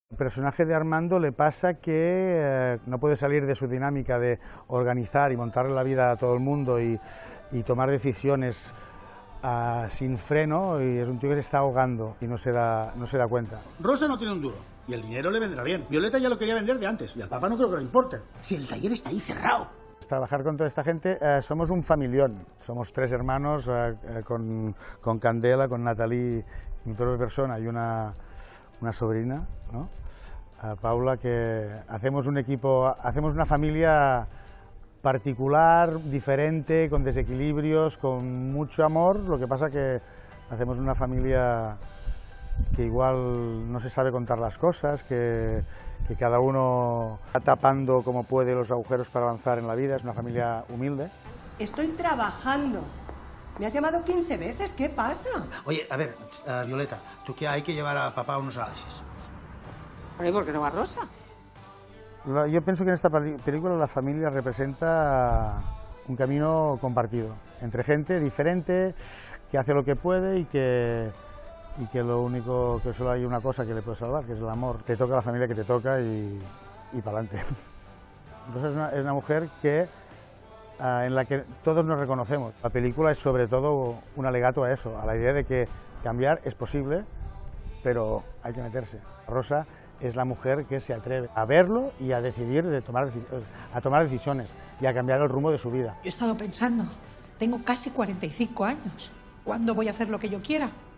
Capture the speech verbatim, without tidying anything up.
El personaje de Armando le pasa que eh, no puede salir de su dinámica de organizar y montarle la vida a todo el mundo y, y tomar decisiones uh, sin freno, y es un tío que se está ahogando y no se da, no se da cuenta. Rosa no tiene un duro y el dinero le vendrá bien. Violeta ya lo quería vender de antes y al papá no creo que le importe. Si el taller está ahí cerrado. Trabajar con toda esta gente, eh, somos un familión, somos tres hermanos eh, eh, con, con Candela, con Natalie, mi propia persona y una, una sobrina, ¿no? A Paula, que hacemos un equipo, hacemos una familia particular, diferente, con desequilibrios, con mucho amor. Lo que pasa que hacemos una familia que igual no se sabe contar las cosas, que, que cada uno está tapando como puede los agujeros para avanzar en la vida. Es una familia humilde. Estoy trabajando. ¿Me has llamado quince veces? ¿Qué pasa? Oye, a ver, uh, Violeta, tú que hay que llevar a papá a unos análisis. ¿Por qué no va Rosa? Yo pienso que en esta película la familia representa un camino compartido entre gente diferente, que hace lo que puede y que, y que lo único, que solo hay una cosa que le puede salvar, que es el amor. Te toca la familia que te toca y, y para adelante. Entonces es una, es una mujer que, uh, en la que todos nos reconocemos. La película es sobre todo un alegato a eso, a la idea de que cambiar es posible, pero hay que meterse. Rosa es la mujer que se atreve a verlo y a decidir, de tomar, a tomar decisiones y a cambiar el rumbo de su vida. Yo he estado pensando, tengo casi cuarenta y cinco años, ¿cuándo voy a hacer lo que yo quiera?